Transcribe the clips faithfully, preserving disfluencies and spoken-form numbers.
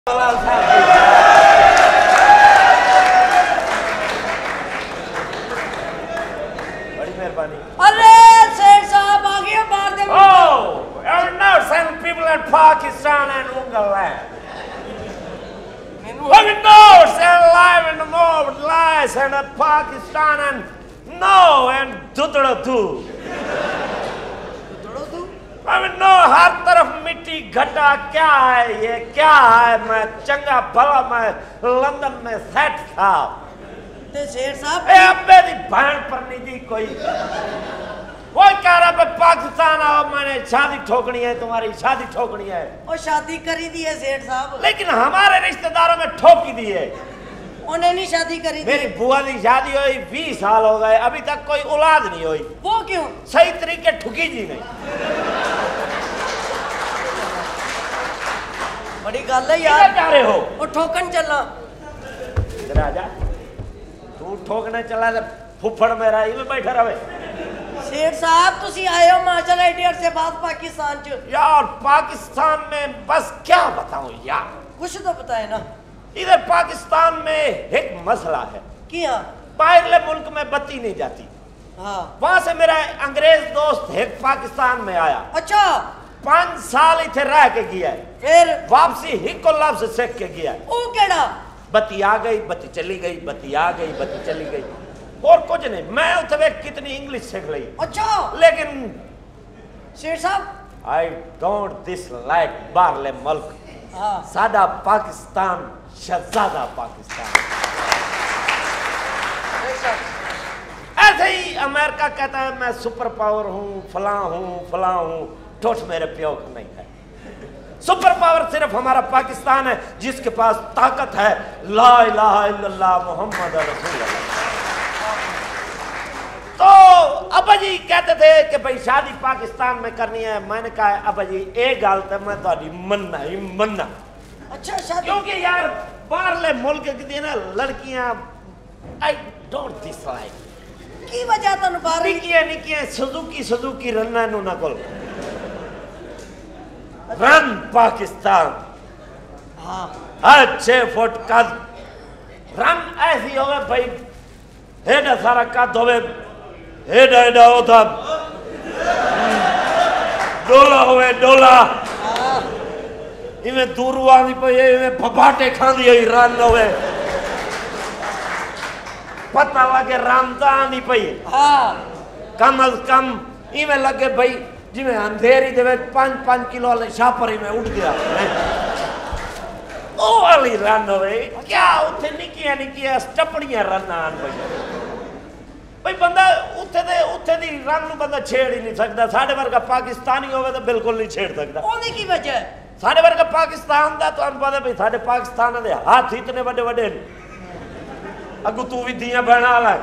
बड़ी मेहरबानी। अरे सेठ साहब आ गए बाहर दे। Oh, I know some people in Pakistan and England. But we know they're alive in the more lies and Pakistan and no and Dudra too. I mean, no, हर तरफ मिट्टी घटा क्या है ये क्या है मैं चंगा भला मैं लंदन में सेट था ते शेर साहब ए अब्बे दी बहन पर नहीं दी कोई वो कह रहा है पाकिस्तान आओ मैंने शादी ठोकनी है तुम्हारी शादी ठोकनी है और शादी करी दी है सेठ साहब लेकिन हमारे रिश्तेदारों में ठोकी दी है उन्हें नहीं शादी करी मेरी बुआ की शादी हुई बीस साल हो गए अभी तक कोई औलाद नहीं हुई वो क्यों सही तरीके ठुकी जी नहीं बड़ी गल है यार क्या रहे हो वो ठोकन चला इधर आजा तू ठोकने चला तो फुफड़ मेरा इधर बैठा रहे शेर साहब तुसी आए हो माचल एडियर से बात पाकिस्तान च यार पाकिस्तान में बस क्या बताऊं यार कुछ तो बताए ना इधर पाकिस्तान में एक मसला है क्या बाहरले मुल्क में बत्ती नहीं जाती हाँ वहां से मेरा अंग्रेज दोस्त एक पाकिस्तान में आया अच्छा पांच साल इथे रह के गया है फिर वापसी हिको लफ्ज सीख के गया है ओ केड़ा बत्ती आ गई बत्ती चली गई बत्ती आ गई बत्ती चली गई और कुछ नहीं मैं उतने कितनी इंग्लिश सीख ली अच्छा लेकिन शेर साहब आई डोंट दिस लाइक बाहरले मुल्क हाँ सादा पाकिस्तान शहजादा पाकिस्तान ऐसे ही अमेरिका कहता है मैं सुपर पावर हूँ फला हूँ फला हूँ ठोठ मेरे प्यो का नहीं है सुपर पावर सिर्फ हमारा पाकिस्तान है जिसके पास ताकत है ला इलाहा इल्लल्लाह मुहम्मद रसूलुल्लाह तो अब्बा जी कहते थे कि भाई शादी पाकिस्तान में करनी है मैंने कहा अब्बा जी एक गल तो मैं थोड़ी मनना ही मनना अच्छा शादी क्योंकि यार बाहरले मुल्क की ना लड़कियां आई डोंट डिसलाइक की वजह तन बाहर निकिया निकिया सुजुकी सुजुकी रन्ना नु ना कोल रन पाकिस्तान हाँ हर छह फुट कद रन ऐसी होवे भाई हेडा सारा कद होवे हेडा हेडा होता डोला होवे डोला इवें दूरू आंदी पई इवें भबाटे खांदी होई रन होवे पता लगे रामदान ही पई हाँ कम अज कम इवें लगे भाई जिवें अंधेरी दे विच पांच पांच किलो वाले छापरी में उड़ गया ओ वाली रन होवे क्या उथे निकिया निकिया स्टपड़ियां रन आन पई भाई बंदा उथे दे उथे दी रन नु बंदा छेड़ ही नहीं सकदा साडे वर्गा पाकिस्तानी होवे तो बिल्कुल नहीं छेड़ सकदा ओदी की वजह साडे वर्गा पाकिस्तान दा तो अन पता भाई साडे पाकिस्तान दे हाथ इतने बड़े बड़े अगू तू भी दियां बहना वाला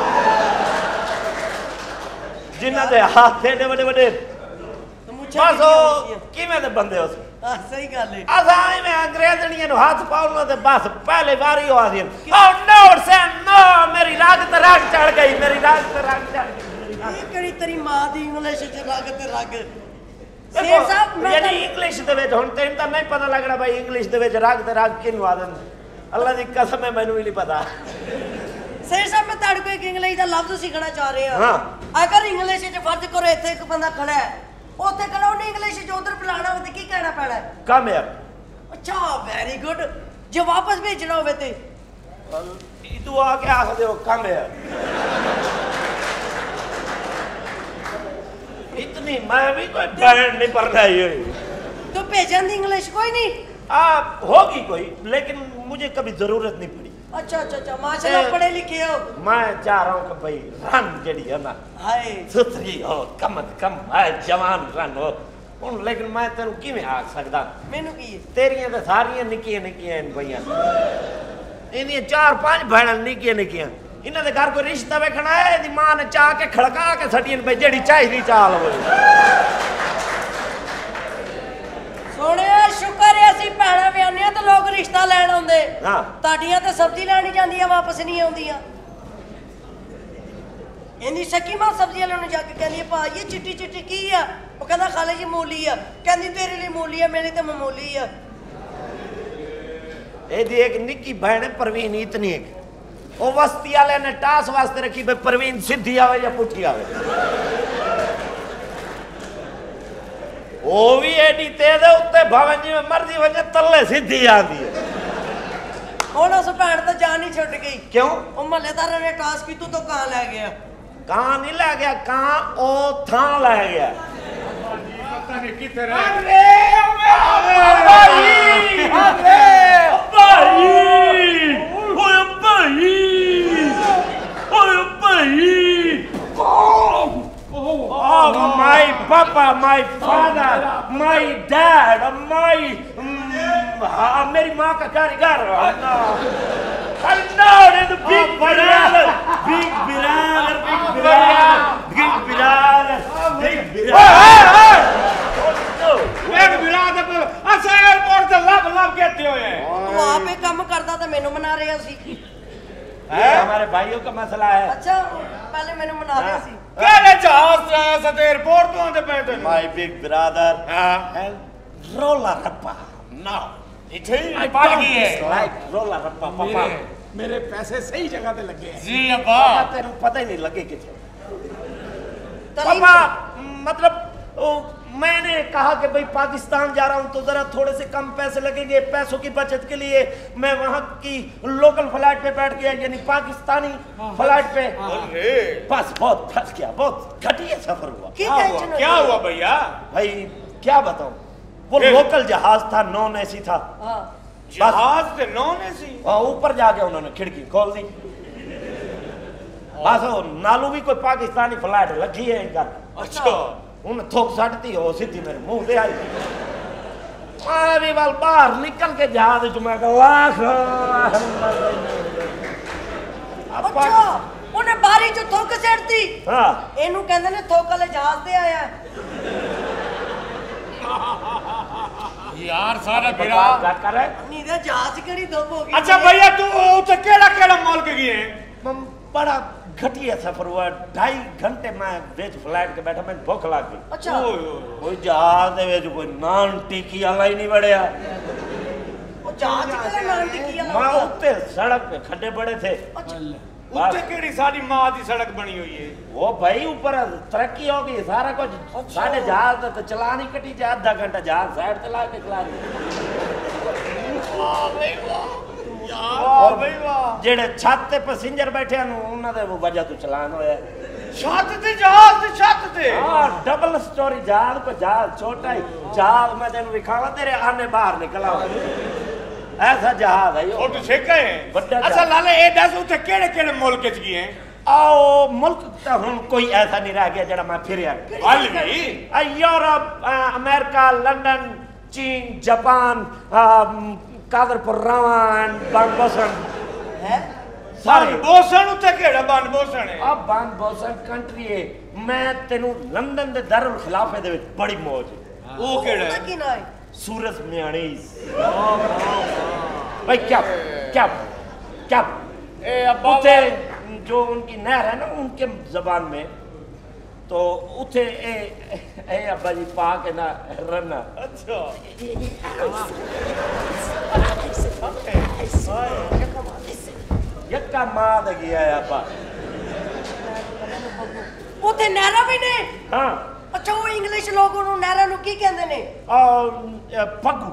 जिन्ना दे हाथ एडे बड़े बड़े बस ओ किवें दे बंदे उस हां सही गल है असाई में अंग्रेजनियां नु हाथ पाउनो ते बस पहले बारी हो आदी ओ नो सैन नो मेरी राग ते राग चढ़ गई मेरी राग ते राग चढ़ गई ये कड़ी तेरी मां दी इंग्लिश च राग ते राग शेर साहब मैं यानी इंग्लिश दे विच हुन तैन तां नहीं पता लगड़ा भाई इंग्लिश दे विच राग ते राग किनु आदन अल्लाह दी कसम है मैनू भी नहीं पता शेर साहब मैं ताड़ को एक इंग्लिश दा लफ्ज सीखना चाह रहे हां हां अगर इंग्लिश च फर्ज करो इथे एक बंदा खड़ा है ओथे खड़ा उन्हें इंग्लिश च उधर बुलाना हो ते की कहना पैना है कम यार अच्छा वेरी गुड जो वापस भेजना होवे ते तू आके आख दे कम यार इतनी मैं भी कोई बहन नहीं पढ़ाई हुई तो भेजन दी इंग्लिश कोई नहीं आ होगी कोई लेकिन मुझे कभी जरूरत नहीं पड़ी अच्छा अच्छा अच्छा माशाल्लाह पढ़े लिखे हो मैं चाह रहा हूँ कि भाई रन जड़ी है ना हाय सुथरी हो कम अज कम है जवान रन हो हुन लेकिन मैं तेनू किवें आख सकदा मैनू की तेरियां ते सारियां निक्कियां निक्कियां इन भईयां इन्दियां चार पांच भैणां निक्कियां निक्कियां इन्हां दे घर कोई रिश्ता वेखना है इहदी मां ने चाह के खड़का के सटियन भाई जेड़ी चाहिदी चाल होवे सोने शुक्र है असी भैणा व्याने तो लोग रिश्ता लैन आउंदे हां ताड़ियां ते सब्जी लैनी जांदियां वापस नहीं आउंदियां इन्नी शकी मां सब्जी वाले जाके कहनी पा ये चिट्टी चिट्टी की है वो कहता खाले जी मूली है कहती तेरे लिए मूली है मेरी तो मामूली है एदी एक निक्की बहन है परवीन इतनी एक वो वस्ती वाले ने टास वास्ते रखी भाई परवीन सीधी आवे या पुठी आवे वो भी एडी तेज है उत्ते भावन जी में मर्जी वजह तल्ले सीधी आंदी है ਹੁਣ ਉਸ ਭੈਣ ਤਾਂ ਜਾਨ ਹੀ ਛੁੱਟ ਗਈ क्यों ਉਹ ਮਹੱਲੇਦਾਰਾਂ ਨੇ ਟਾਸ ਕੀਤੀ ਤੂੰ ਕਹਾਂ ਲੈ ਗਿਆ कहां नहीं ला गया कहां ओ थां ला गया पता नहीं किधर है अरे भाई अरे भाई ओए भाई ओए भाई Oh, my papa, my father, my dad, my मेरी माँ का कारीगर the big brother, big brother, big brother, big brother, big brother. एक बिरादर अच्छा एयरपोर्ट से लब लब कहते हो ये ਤੂੰ ਆਪੇ ਕੰਮ ਕਰਦਾ ਤਾਂ ਮੈਨੂੰ ਮਨਾ ਰਿਹਾ ਸੀ ये हमारे भाइयों का मसला है ਅੱਛਾ ਪਹਿਲੇ ਮੈਨੂੰ ਮਨਾ ਰਿਹਾ ਸੀ कहने जहाज से आया सा तो एयरपोर्ट तो आते बैठे my big brother हाँ and roller rappa now इथे पाल गई है like roller rappa papa मेरे मेरे पैसे सही जगह पे लगे हैं जी पापा अब्बा तेरे पता ही नहीं लगे किथे तलीम पापा मतलब ओ, मैंने कहा कि भाई पाकिस्तान जा रहा हूं तो जरा थोड़े से कम पैसे लगेंगे पैसों की बचत के लिए मैं वहां की लोकल फ्लाइट पे बैठ गया यानी पाकिस्तानी फ्लाइट पे अरे बस बहुत फंस गया बहुत घटिया सफर हुआ ਕੀ क्या हुआ ਟੈਨਸ਼ਨ क्या हुआ भैया भाई क्या बताऊं वो फिर? लोकल जहाज था नॉन एसी था ਹਾਂ जहाज से नॉन एसी और ऊपर जाके उन्होंने खिड़की खोल दी बस वो नालू भी कोई पाकिस्तानी फ्लाइट लगी है इनका अच्छा उन्हें थोक सटती हो सीधी मेरे मुंह पे आई अरे वाल बाहर निकल के जहाज च मैं लाख ਅੱਛਾ ਉਹਨੇ ਬਾਰੀ ਚ ਥੁੱਕ ਛੱਡਤੀ हाँ ਇਹਨੂੰ ਕਹਿੰਦੇ ਨੇ ਥੁੱਕ ਵਾਲੇ ਜਹਾਜ਼ ਤੇ ਆਇਆ यार सारा बिरा क्या कर रहे ਨਹੀਂ ਦੇ ਜਹਾਜ਼ ਕਿਹੜੀ ਧੁੱਪ ਹੋ ਗਈ अच्छा भैया तू उसे केड़ा केड़ा मुल्क गए हैं हम बड़ा घटिया सफर हुआ ढाई घंटे मैं वेज फ्लाइट के बैठा मैं भूख लग गई ਅੱਛਾ ओए ओए कोई जहाज दे विच कोई नान टिक्की वाला ही नहीं बढ़िया ਉਹ ਜਹਾਜ਼ ਕਿਹੜਾ ਨਾਮ ਟਿੱਕੀ मैं ਵਾਲਾ उत्ते सड़क पे खड्डे पड़े थे ਅੱਛਾ उत्ते केड़ी सारी मां दी सड़क बनी हुई है वो भाई ऊपर तरक्की हो गई सारा कुछ साढ़े जहाज दा तो चला नहीं कटी जा आधा घंटा जहाज साइड चला के चला दी वाह भाई वाह जेड़े छत ते पैसेंजर बैठे हैं उन्हां दे वो वजह तो चलान होया छत ते जहाज ते छत ते हां डबल स्टोरी जहाज को जहाज छोटा ही जहाज मैं तेनु दिखावा तेरे आने बाहर निकला ऐसा जहाज है यो और तू सेका है बड़ा अच्छा जहाज। लाले ए दस उते केड़े केड़े मुल्क च गए हैं आओ मुल्क तो हुन कोई ऐसा नहीं रह गया जेड़ा मैं फिरया हल भी आ, यूरोप आ, अमेरिका लंदन चीन जापान कादरपुर रावण बांगबोसन ਹੈ सारे बोसन उते केड़ा बन बोसन है अब बांगबोसन कंट्री है मैं तेनु लंदन दे दारुल खिलाफे दे विच बड़ी मौज है वो केड़ा ਉਹਦਾ है ਕੀ ਨਾਂ ਹੈ सूरज म्यानीस भाई क्या क्या क्या ए अब्बा उते जो उनकी नहर है ना उनके जबान में तो उते ए ए अब्बा जी पा के ना रना अच्छा यक्का मां दा गया है अब्बा ਉੱਥੇ ਨਹਿਰਾਂ ਵੀ ਨੇ हाँ ਅੱਛਾ ਉਹ ਇੰਗਲਿਸ਼ ਲੋਕ ਉਹਨੂੰ ਨਹਿਰਾਂ ਨੂੰ ਕੀ ਕਹਿੰਦੇ ਨੇ और पग्गू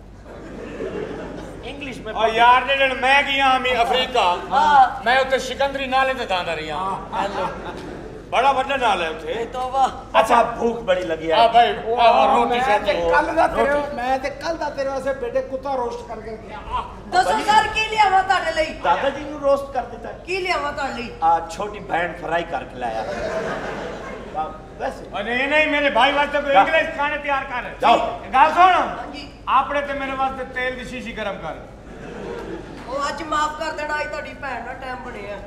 इंग्लिश में और यार ने जन मैं गया मी अफ्रीका हाँ मैं उते सिकंदरी नाले ते दांदा रही हां बड़ा बड़ा नाला है उते ਤੋਬਾ अच्छा भूख बड़ी लगी है आ भाई आ रोटी से ਕੱਲ ਦਾ ਤੇਰੇ ਮੈਂ ਤੇ ਕੱਲ ਦਾ ਤੇਰੇ ਵਾਸਤੇ ਬੇਟੇ ਕੁੱਤਾ ਰੋਸਟ ਕਰਕੇ ਗਿਆ ਦੱਸੋ ਸਰ ਕੀ ਲਿਆਵਾਂ ਤੁਹਾਡੇ ਲਈ दादाजी ने रोस्ट कर देता है ਕੀ ਲਿਆਵਾਂ ਤੁਹਾਡੇ ਲਈ आ, छोटी बहन फ्राई करके लाया आ, वैसे अरे नहीं मेरे भाई वास्ते कोई जा। इंग्लिश खाने तैयार कर जाओ। गाल सुन ਹਾਂਜੀ आपने ते मेरे वास्ते तेल दी शीशी गरम कर ਉਹ ਅੱਜ ਮਾਫ ਕਰ ਦੇਣਾ ਅੱਜ ਤੁਹਾਡੀ ਭੈਣ ਦਾ ਟਾਈਮ ਬਣਿਆ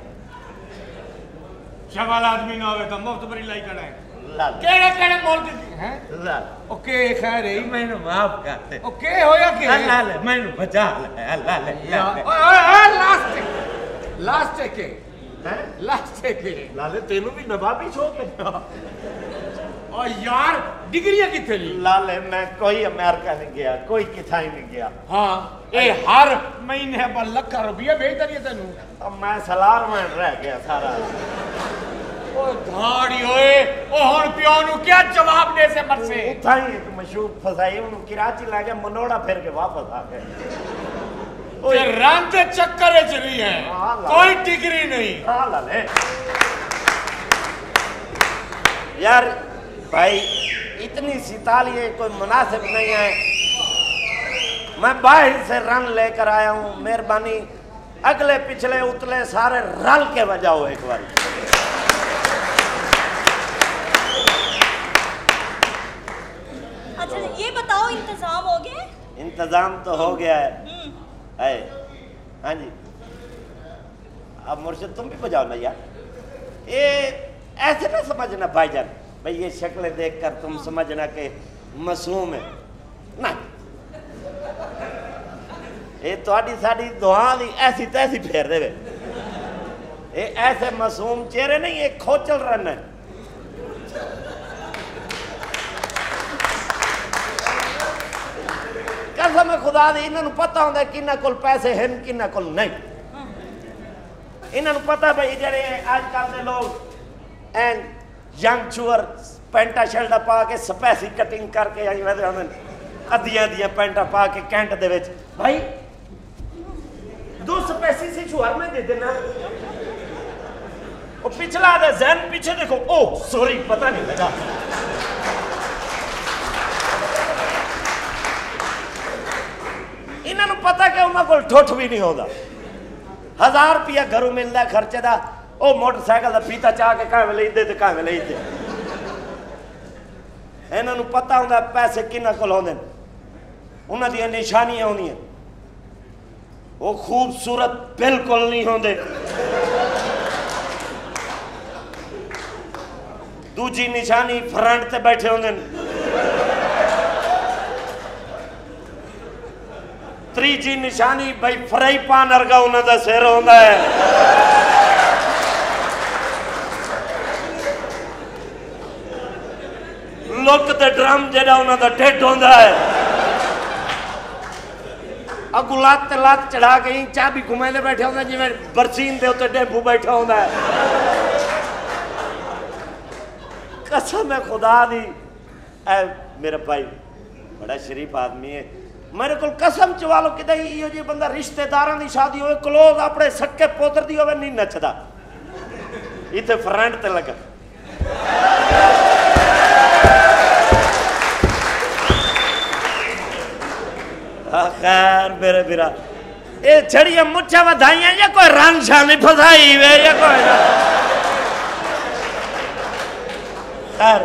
शवाल आदमी ना होवे तो मुफ्त बरी लाई कड़ा है लाल केड़े केड़े मुल्क हैं लाल ओके खैर है मैंने माफ कर दे ओके होया के लाल मैंने बचा ले लाल ओए ओए लास्ट लास्ट के हैं लास्ट के लाल तेनू भी नवाबी शौक है और यार डिग्रियां कितने ली? लाले मैं कोई अमेरिका नहीं गया, कोई किथा ही नहीं गया। हाँ ये हर महीने पर लखा रुपया भेजता नहीं तेनू। अब मैं सलार में रह गया सारा। ओ धाड़ी ओए ओ हुन प्यो नु क्या जवाब दे से मरसे? उठा ही एक मशहूर फसाई उन कराची ला गया, मनोड़ा फिर के वापस आ गए। ओए रंग के चक्कर च नहीं है, कोई डिग्री नहीं। हाँ लाले यार भाई इतनी सितालिए कोई मुनासिब नहीं है। मैं बाहर से रन लेकर आया हूँ, मेहरबानी अगले पिछले उतले सारे रल के बजाओ एक बार। अच्छा ये बताओ इंतजाम हो गया? इंतजाम तो हो गया है, है। हाँ जी अब मुर्शिद तुम भी बजाओ ना यार। ये ऐसे ना समझना भाईजान, भाई ये शक्लें देखकर तुम समझना कि मासूम है ना। ये थोड़ी साड़ी दुआ दी ऐसी तैसी फेर दे। ये ऐसे मासूम चेहरे नहीं, ये खोचल रन है। कसम खुदा दी इन्होंने पता होंगे किन्ना कोल पैसे हैं किन्ना कोल नहीं। इन्होंने पता भाई जेडे आजकल के लोग एंड यंग चूअर पैंटा शर्टा पा के स्पैसी कटिंग करके आई वैसे हमें अद्धियां अद्धियां पैंटा पा के कैंट दे विच भाई दो स्पैसी से चूअर में दे देना। और पिछला दे जहन पीछे देखो, ओ सॉरी पता नहीं लगा। इन्होंने पता कि उन्होंने कोल ठुठ भी नहीं होता। हजार रुपया घरों मिलता खर्चे का, ओ मोटरसाइकिल का फीता चाह के कहाँ ले दे कहाँ ले दे। इन्होंने पता होंगे पैसे किन्ना कोल होंदे, उन्हां दी निशानियां होंदियां। वो खूबसूरत बिल्कुल नहीं होंदे। दूजी निशानी फ्रंट ते बैठे होंदे। तीजी निशानी भाई फ्राई पान अर्गा उन्हां दा सिर होंदा है। लुक ते ड्रम जेड़ा उन्हां दा ढिड होंदा है। अगू लात ते लात चढ़ा के ही चाबी घुमाते बैठे होंदा जिवें बरसीन दे उत्ते डेंपू बैठा होंदा है। कसम है खुदा दी, ऐ मेरा भाई बड़ा शरीफ आदमी है। मेरे को कसम चवा लो कि इहो जी बंदा रिश्तेदारां दी शादी होवे क्लोज अपने सक्के पोतर दी होवे नहीं नचदा। इत्थे फ्रंट ते लगा। खैर मेरे बिरा ये छड़िया मुच्छा वधाइयां या कोई रंग शानी फसाई वे या कोई ना। खैर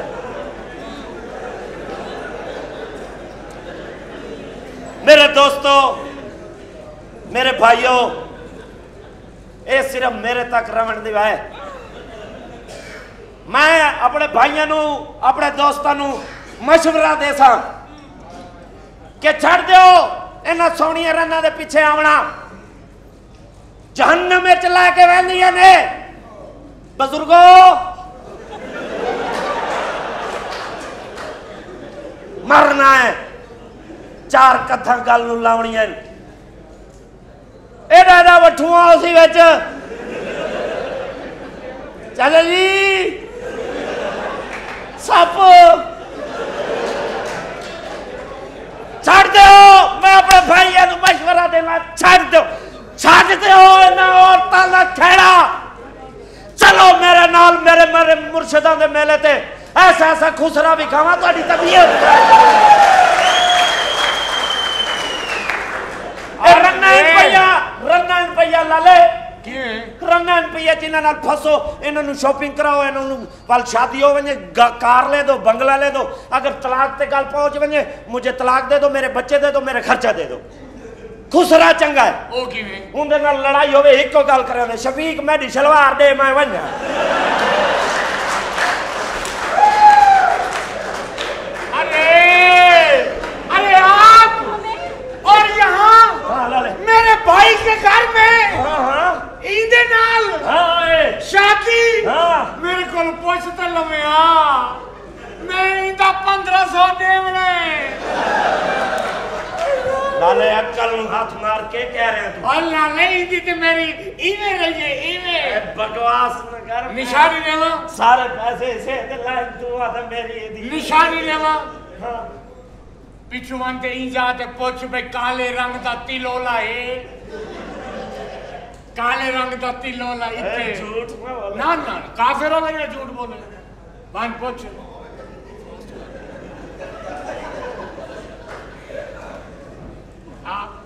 मेरे दोस्तों मेरे भाइयों ये सिर्फ मेरे तक रवण दी है। मैं अपने भाइयों नू अपने दोस्तों नू मशवरा दे सा कि छड़ दो इन्हां सोहणियां रन्नां दे पिछे आवना। जहन्नम में चला के वहंदियां ने। बुजुर्गो मरना है, चार कथा गल नूं लावणियां एडा एडा वठूआ उसी विच। चल जी सप छड़ दो। मैं अपने भाइयों को मशवरा देना, छड़ दो छड़ दो इन्हां औरतां दा खेड़ा। चलो मेरे नाल मेरे मेरे मुर्शिदां दे मेले ते ऐसा ऐसा खुसरा भी खावा तुहाडी तबीयत। रन्ना रुपया रन्ना रुपया लाले रन्ना रुपया जिन्हां नाल फसो इन्हां शॉपिंग कराओ, इन्हां वाल शादी हो वने कार ले दो, बंगला ले दो। अगर तलाक ते गल पहुंच वने मुझे तलाक दे दो, मेरे बच्चे दे दो, मेरे खर्चा दे दो। खुसरा चंगा है। ओ किवें उंदे नाल लड़ाई होवे इको गल करे शफीक मेरी सलवार दे मैं वन्ना। अरे अरे आप और यहाँ मेरे भाई के घर में हाँ हाँ इंदे नाल हाँ शादी हाँ मेरे को पूछता लमिया। मैं सौ देवड़े लाले अक्कल हाथ मार के कह रहे हैं तू अल्लाह नहीं दी तो मेरी इवे रहिए इवे बकवास न कर निशानी लेवा सारे पैसे से ते लाइन तू आता मेरी दी निशानी लेवा हां पिछू अंते ई जाते पुछ पे काले रंग दा तिलोला है काले रंग दा तिलोला इते झूठ ना बोल ना ना काफिर हो गया झूठ बोले वन पुछ आप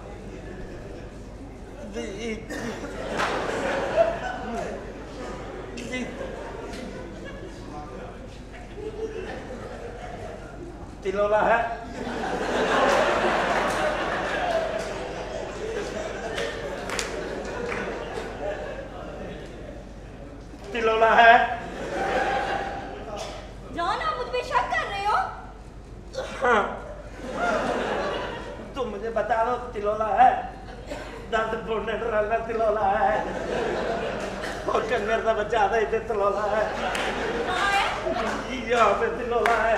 तिलोला है तिलोला है जॉन आप मुझ पे शक कर रहे हो? हाँ तुम मुझे बता दो तिलोला है दर्द बोलने वाला तिलोला है और कंगर का बच्चा आधा इधर तिलोला है यहाँ पे तिलोला है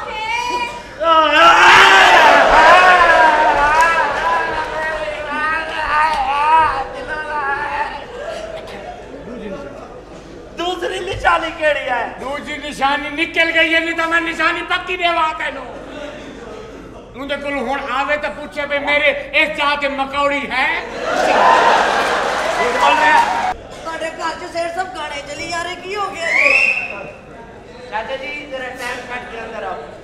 दूसरी निशानी केड़ी है दूसरी निशानी निकल गई है नहीं तो मैं निशानी पक्की देवा तेनू उनके कुल हुन आवे तो पूछे पे मेरे इस जाते मकौड़ी है बोल रहे ਤੁਹਾਡੇ ਘਰ ਚ ਸਿਰ ਸਭ ਗਾਣੇ ਚਲੀ ਜਾ ਰਹੇ ਕੀ ਹੋ ਗਿਆ ਜੀ चाचा जी जरा टाइम कट के अंदर आओ